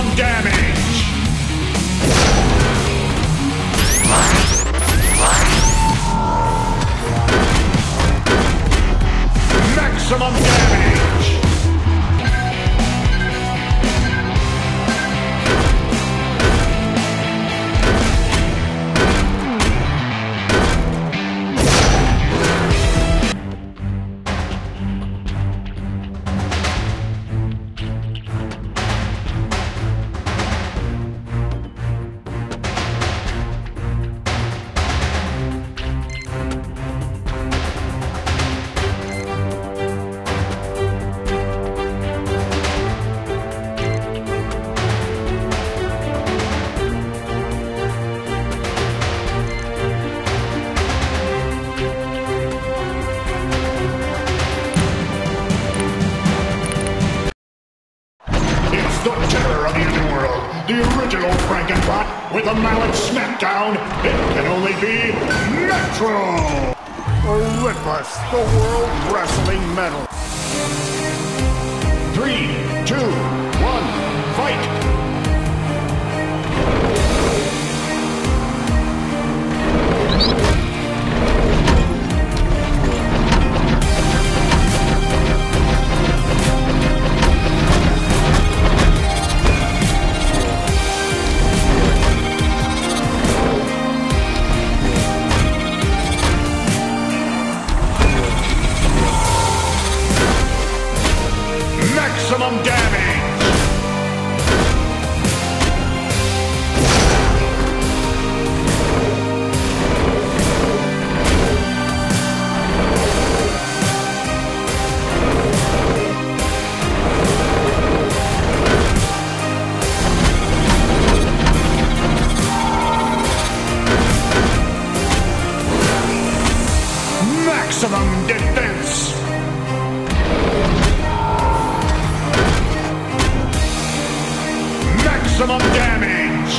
Maximum damage! Maximum damage! The original Frankenbot with a mallet smackdown. It can only be Metro! Olympus, the World Wrestling Medal. 3, 2, 1, fight! Maximum damage! Maximum defense! Maximum damage!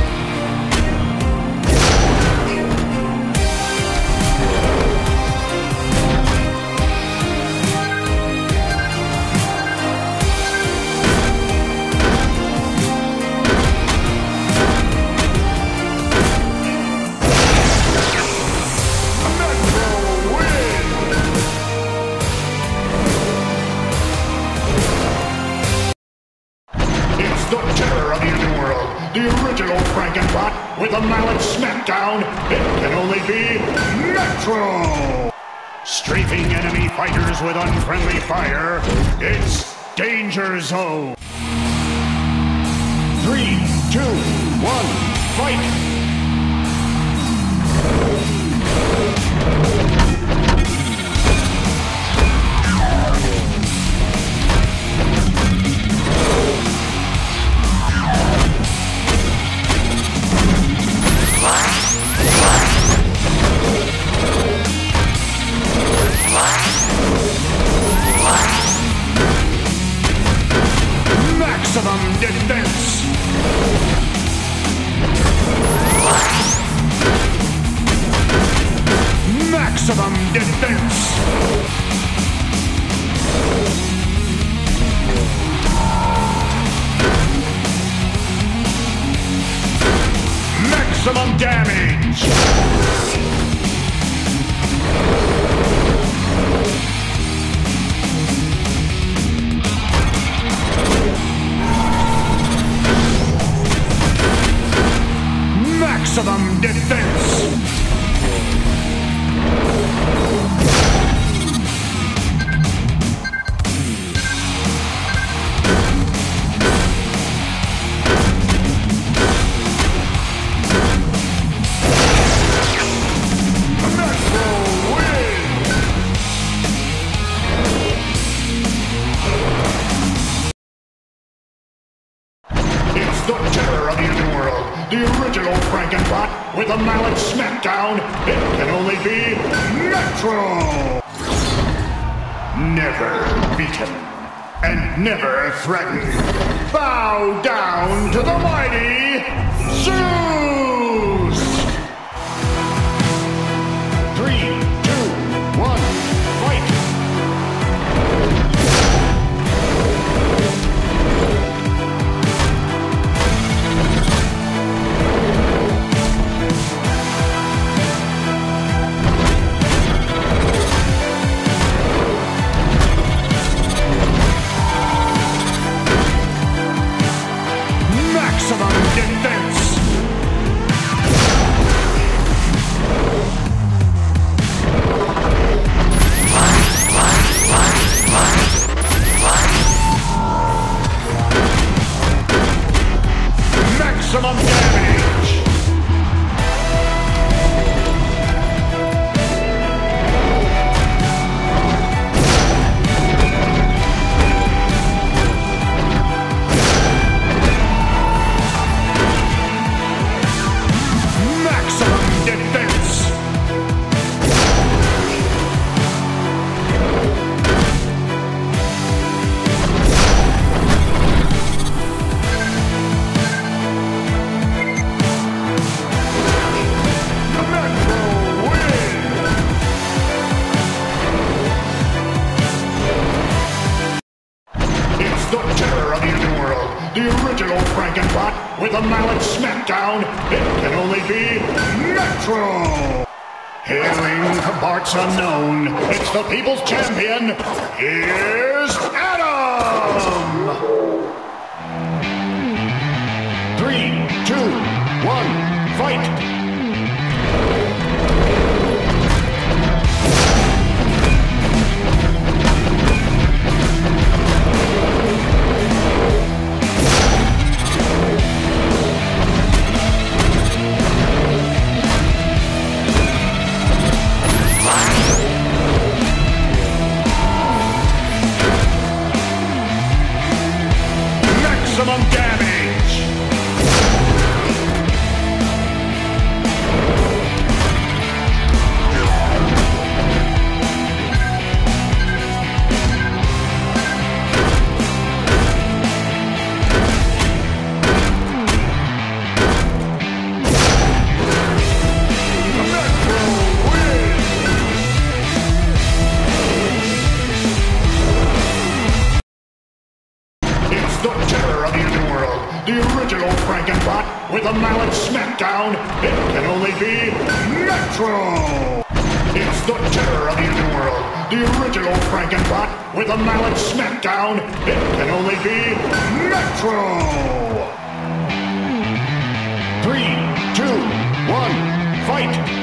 The original Frankenbot with a mallet smackdown. It can only be Metro! Strafing enemy fighters with unfriendly fire. It's Danger Zone. 3, 2, 1, fight! Maximum defense! Maximum defense! Maximum damage! Maximum defense! The terror of the underworld, the original Frankenbot with a mallet smackdown. It can only be Metro! Never beaten and never threatened. Bow down to the mighty Zeus! 3, 2, 1, fight! original Frankenbot with a mallet smackdown. It can only be Metro! Hailing parts unknown, it's the people's champion. Here's Adam! 3, 2, 1, fight! Maximum damage! The original Frankenbot with a mallet smackdown. It can only be Metro! It's the terror of the underworld. The original Frankenbot with a mallet smackdown. It can only be Metro! 3, 2, 1, fight!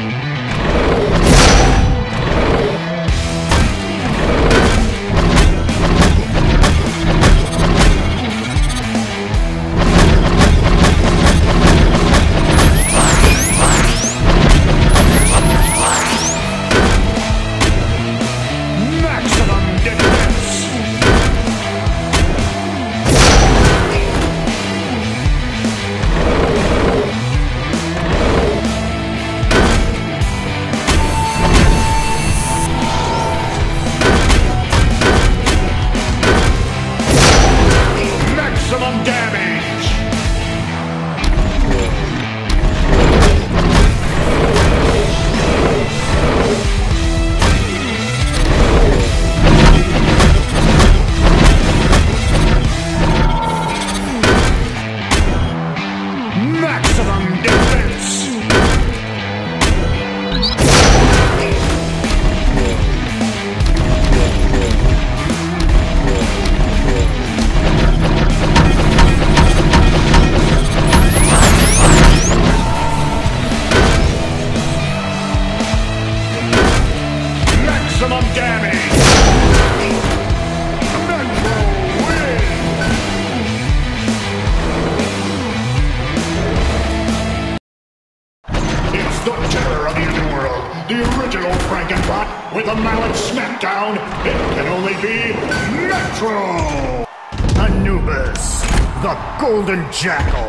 The original Frankenbot with a mallet smackdown. It can only be Metro! Anubis, the Golden Jackal.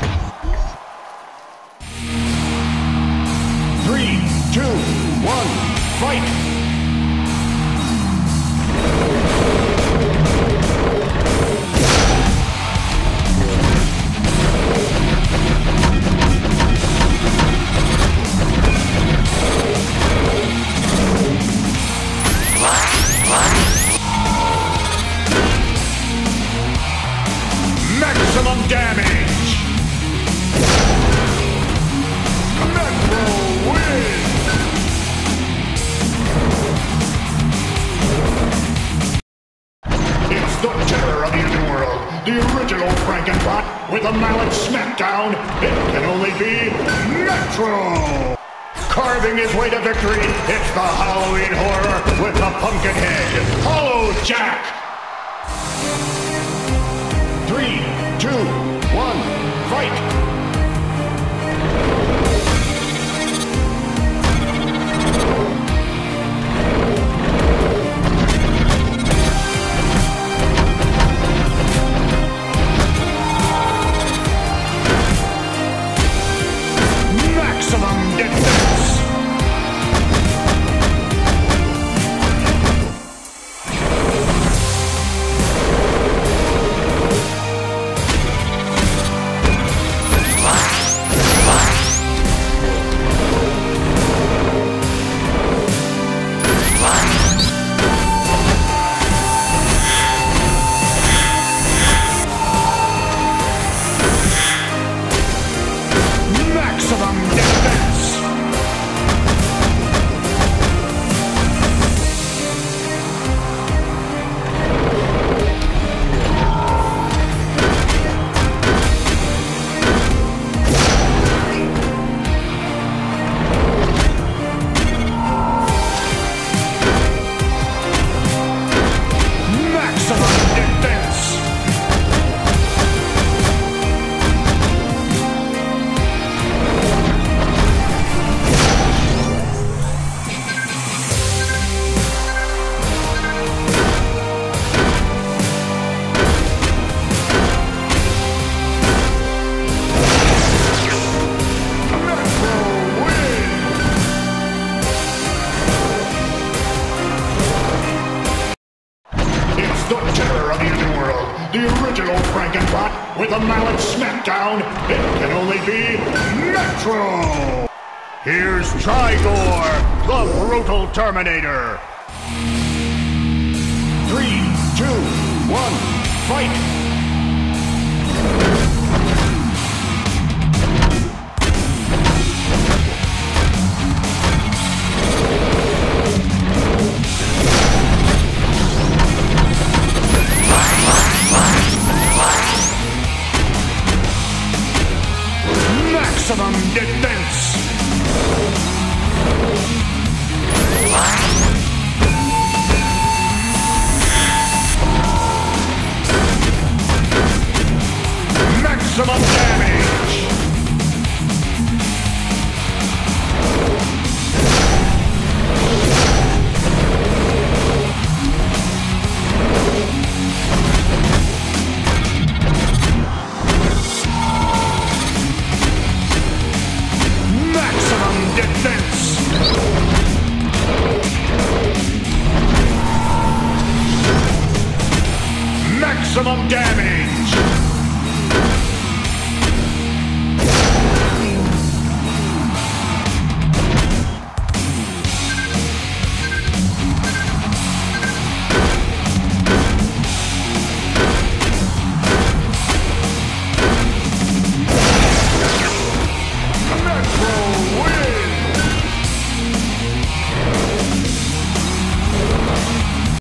3, 2, 1, fight! Maximum damage! Metro wins! It's the terror of the underworld. The original Frankenbot with a mallet smackdown. It can only be Metro! Carving his way to victory, it's the Halloween horror with the pumpkin head, Hollow Jack! 3, 2, 1, fight! Maximum defense! the original Frankenbot with a mallet smackdown. It can only be Metro! Here's Trigor, the brutal Terminator. 3, 2, 1, fight! Maximum defense! Maximum damage! Maximum defense! Maximum damage!